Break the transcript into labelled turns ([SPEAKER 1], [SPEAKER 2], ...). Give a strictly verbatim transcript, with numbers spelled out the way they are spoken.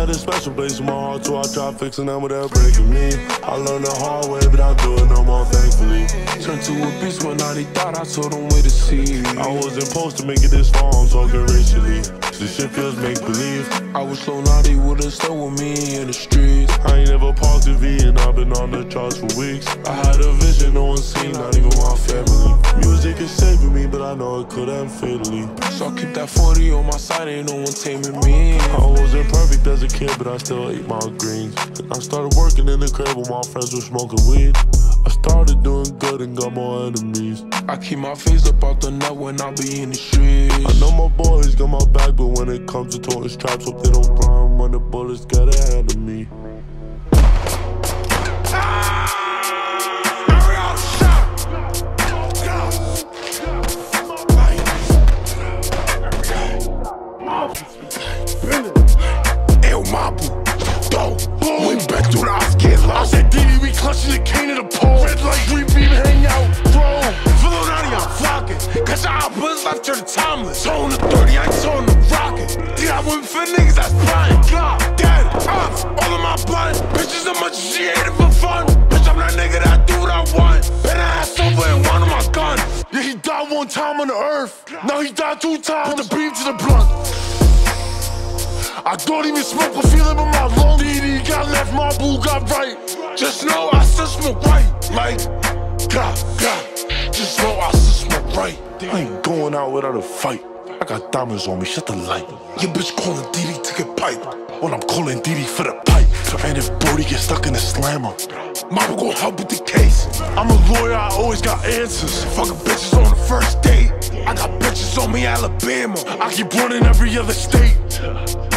[SPEAKER 1] had a special place in my heart, so I tried fixing them without breaking me. I learned the hard way, but I do it no more, thankfully.
[SPEAKER 2] Turned to a beast when I thought I told them where to see.
[SPEAKER 1] I wasn't supposed to make it this far, I'm talking racially. This shit feels make-believe.
[SPEAKER 2] I was so naughty, would've stayed with me in the streets.
[SPEAKER 1] I ain't never parked the V and I've been on the charts for weeks. I had a vision, no one seen, not even my family. Music is saving me, but I know it could end fatally.
[SPEAKER 2] So I keep that forty on my side, ain't no one taming me.
[SPEAKER 1] I wasn't perfect as a kid, but I still ate my greens. I started working in the crib when my friends were smoking weed. I started doing good and got more enemies.
[SPEAKER 2] I keep my face up out the net when I be in the streets.
[SPEAKER 1] I know my boys got my back, but when it comes to toting straps, hope they don't run when the bullets get ahead of me.
[SPEAKER 3] Yo, Mabu, go. We been through the I get low. I said, Diddy, we clutching the cane to the pole. Red light, we beam, hang out, bro. Filonati, I'm flocking. Cause I was left to the timeless. Tone the thirty, I ain't tone the rocket. Did I win for niggas that's blind? God, dead, off, all of my blood. Bitches as much as she ate it for fun. Bitch, I'm that nigga that do what I want. Been ass over and one of my gun. Yeah, he died one time on the earth. Now he died two times. Put the beam to the blunt. I don't even smoke, but feel it in my lungs. D D got left, Mabu got right. Just know I still smoke right. Like, God, God. Just know I still smoke right. I ain't going out without a fight. I got diamonds on me, shut the light. Your bitch calling D D to get pipe. When I'm calling D D for the pipe. And if Brody gets stuck in the slammer, Mama gon' help with the case. I'm a lawyer, I always got answers. Fucking bitches on the first date. I got bitches on me, Alabama. I keep running every other state.